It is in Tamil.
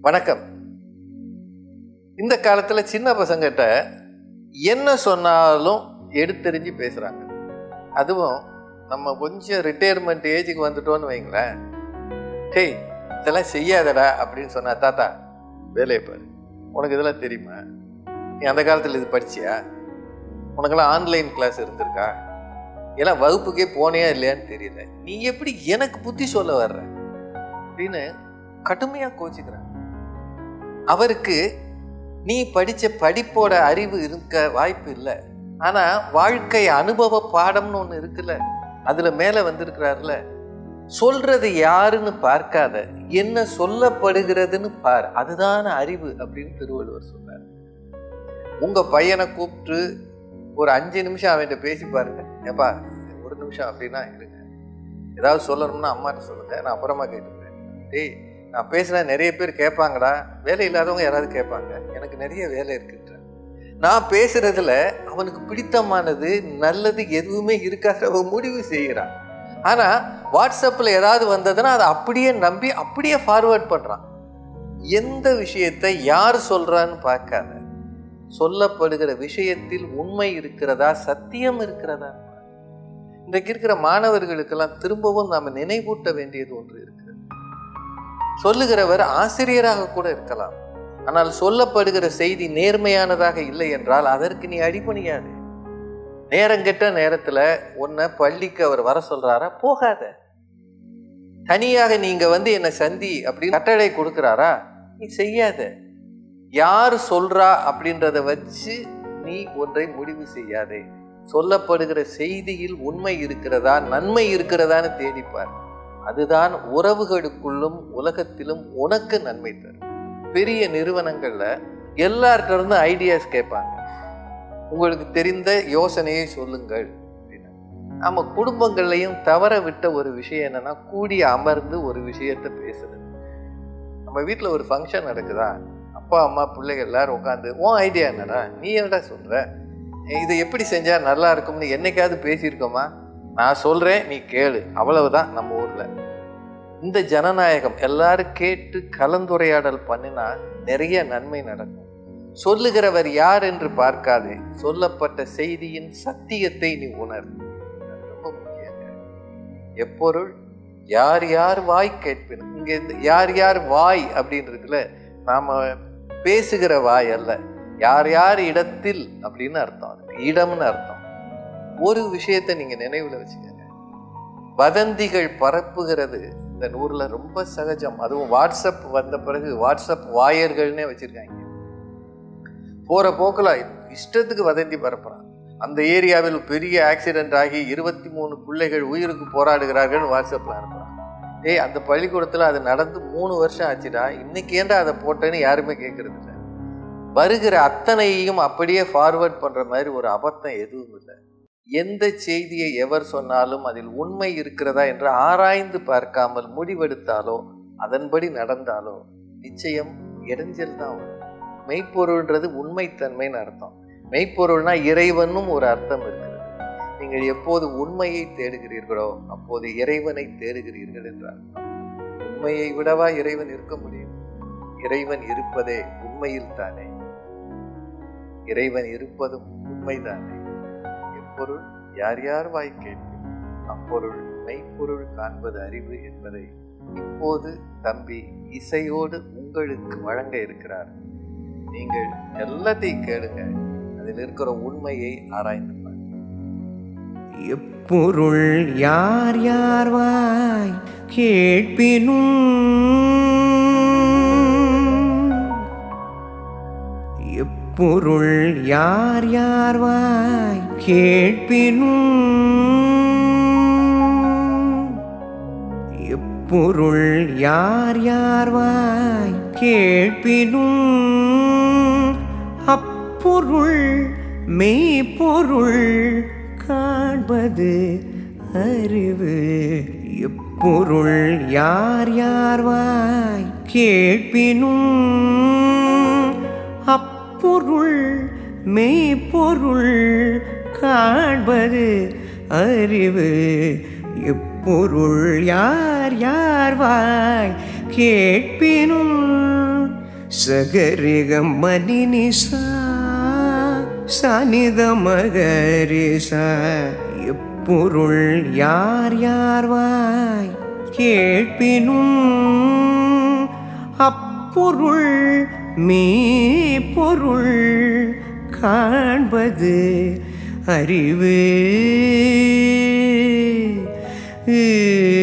வணக்கம். இந்த காலத்தில் சின்ன பசங்கிட்ட என்ன சொன்னாலும் எடுத்தெறிஞ்சு பேசுகிறாங்க. அதுவும் நம்ம கொஞ்சம் ரிட்டையர்மெண்ட் ஏஜுக்கு வந்துட்டோன்னு வைங்களேன், டேய் இதெல்லாம் செய்யாதடா அப்படின்னு சொன்னா, தாத்தா வேலையை பாரு, உனக்கு இதெல்லாம் தெரியுமா, நீ அந்த காலத்தில் இது படிச்சியா, உனக்கெல்லாம் ஆன்லைன் கிளாஸ் இருந்திருக்கா, எல்லாம் வகுப்புக்கே போனியா இல்லையான்னு தெரியல, நீ எப்படி எனக்கு புத்தி சொல்ல வர்ற அப்படின்னு கடுமையாக கோச்சிக்கிறாங்க. அவருக்கு நீ படித்த படிப்போட அறிவு இருக்க வாய்ப்பு இல்லை, ஆனால் வாழ்க்கை அனுபவ பாடம்னு ஒன்று இருக்குல்ல, அதில் மேலே வந்திருக்கிறாருல. சொல்றது யாருன்னு பார்க்காத, என்ன சொல்லப்படுகிறதுன்னு பார், அதுதான் அறிவு அப்படின்னு திருவள்ளுவர் சொன்னார். உங்கள் பையனை கூப்பிட்டு ஒரு 5 நிமிஷம் அவன்கிட்ட பேசி பாருங்க. ஏப்பா ஒரு நிமிஷம் அப்படின்னா இருங்க, ஏதாவது சொல்லணும்னா அம்மாட்ட சொல்லுங்க, நான் அப்புறமா கேட்டுக்கிறேன். டேய் நான் பேசுனா நிறைய பேர் கேட்பாங்கடா, வேலை இல்லாதவங்க யாராவது கேட்பாங்க, எனக்கு நிறைய வேலை இருக்குன்ற. நான் பேசுறதுல அவனுக்கு பிடித்தமானது நல்லது எதுவுமே இருக்காத முடிவு செய்கிறான். ஆனா வாட்ஸ்அப்ல ஏதாவது வந்ததுன்னா அதை அப்படியே நம்பி அப்படியே ஃபார்வர்ட் பண்றான். எந்த விஷயத்தை யார் சொல்றான்னு பார்க்காத, சொல்லப்படுகிற விஷயத்தில் உண்மை இருக்கிறதா, சத்தியம் இருக்கிறதா. இன்றைக்கு இருக்கிற மாணவர்களுக்கெல்லாம் திரும்பவும் நாம நினைவூட்ட வேண்டியது ஒன்று இருக்கிறது. சொல்லுகிறவர் ஆசிரியராக கூட இருக்கலாம், ஆனால் சொல்லப்படுகிற செய்தி நேர்மையானதாக இல்லை என்றால் அதற்கு நீ அடிபணியாது. நேரங்கெட்ட நேரத்துல உன்னை பள்ளிக்கு அவர் வர சொல்றாரா, போகாத. தனியாக நீங்க என்னை சந்தி அப்படின்னு கட்டளை கொடுக்கிறாரா, நீ செய்யாத. யார் சொல்றா அப்படின்றத வச்சு நீ ஒன்றை முடிவு செய்யாதே. சொல்லப்படுகிற செய்தியில் உண்மை இருக்கிறதா, நன்மை இருக்கிறதான்னு தேடிப்பார். அதுதான் உறவுகளுக்குள்ளும் உலகத்திலும் உனக்கு நன்மை தரும். பெரிய நிறுவனங்கள்ல எல்லார்ட்ட இருந்து ஐடியாஸ் கேட்பாங்க, உங்களுக்கு தெரிந்த யோசனையை சொல்லுங்கள் அப்படின்னு. நம்ம குடும்பங்கள்லையும் தவற விட்ட ஒரு விஷயம் என்னன்னா, கூடி அமர்ந்து ஒரு விஷயத்த பேசுறது. நம்ம வீட்டில் ஒரு ஃபங்க்ஷன் நடக்குதா, அப்பா அம்மா பிள்ளைகள் எல்லாரும் உட்காந்து, உன் ஐடியா என்னடா, நீ என்னடா சொல்ற, இதை எப்படி செஞ்சா நல்லா இருக்கும்னு என்னைக்காவது பேசியிருக்கோமா, நான் சொல்றேன் நீ கேளு, அவ்வளவுதான் நம்ம ஊர்ல. இந்த ஜனநாயகம் எல்லாரும் கேட்டு கலந்துரையாடல் பண்ணினா நிறைய நன்மை நடக்கும். சொல்லுகிறவர் யார் என்று பார்க்காதே, சொல்லப்பட்ட செய்தியின் சத்தியத்தை நீ உணர். ரொம்ப முக்கியங்க. எப்பொருள் யார் யார் வாய் கேட்பினும். இங்க யார் யார் வாய் அப்படின்றதுல நாம பேசுகிற வாய் அல்ல, யார் யார் இடத்தில் அப்படின்னு அர்த்தம், இடம்னு அர்த்தம். ஒரு விஷயத்தை நீங்க நினைவுல வச்சுக்கோங்க, வதந்திகள் பரப்புகிறது இந்த ஊர்ல ரொம்ப சகஜம். அதுவும் வாட்ஸ்அப் வந்த பிறகு வாட்ஸ்அப் வாயர்கள்னே வச்சிருக்காங்க. போற போக்குல இஷ்டத்துக்கு வதந்தி பரப்புறான். அந்த ஏரியாவில் பெரிய ஆக்சிடென்ட் ஆகி 23 பிள்ளைகள் உயிருக்கு போராடுகிறார்கள் வாட்ஸ்அப்ல அனுப்புறான். ஏய் அந்த பள்ளிக்கூடத்துல அது நடந்து 3 வருஷம் ஆச்சுடா, இன்னைக்கு ஏன்டா அதை போட்டேன்னு யாருமே கேட்கறது இல்லை. வருகிற அத்தனையும் அப்படியே ஃபார்வர்ட் பண்ற மாதிரி ஒரு அபத்தம் எதுவும் இல்லை. எந்த செய்தியை எவர் சொன்னாலும் அதில் உண்மை இருக்கிறதா என்று ஆராய்ந்து பார்க்காமல் முடிவெடுத்தாலோ அதன்படி நடந்தாலோ நிச்சயம் இடைஞ்சல் தான் வரும். மெய்ப்பொருள்ன்றது உண்மைத்தன்மைன்னு அர்த்தம். மெய்ப்பொருள்னா இறைவனும் ஒரு அர்த்தம் இருக்கிறது. நீங்கள் எப்போது உண்மையை தேடுகிறீர்களோ அப்போது இறைவனை தேடுகிறீர்கள் என்ற அர்த்தம். உண்மையை விடவா இறைவன் இருக்க முடியும்? இறைவன் இருப்பதே உண்மையில் தானே. இறைவன் இருப்பதும் உண்மைதானே. எப்பொருள் யார் யார் வாய் கேட்பேன், அப்பொருள் மெய்ப்பொருள் காண்பது அறிவு என்பதை இப்போது தம்பி இசையோடு உங்களுக்கு வழங்க இருக்கிறார். நீங்கள் எல்லாத்தையும் கேளுங்க, அதில் இருக்கிற உண்மையை ஆராய்ந்து பாருங்க. எப்பொருள் யார் யார் வாய் கேட்பினும், எப்பொருள் யார் யார் வாய் கேட்பினும், எப்பொருள் யார் யார் வாய் கேட்பினும், அப்பொருள் மெய்ப்பொருள் காண்பது அறிவு. எப்பொருள் யார் யார் வாய் கேட்பினும், அப்பொருள் மெய்ப்பொருள் காண்பது அறிவு. எப்பொருள் யார் யார் வாய் கேட்பினும் சகரிகம் மணினிசா சனித மகரிசா எப்பொருள் யார் யார்வாய் கேட்பினும் அப்பொருள் மெய்ப்பொருள் காண்பது அறிவு.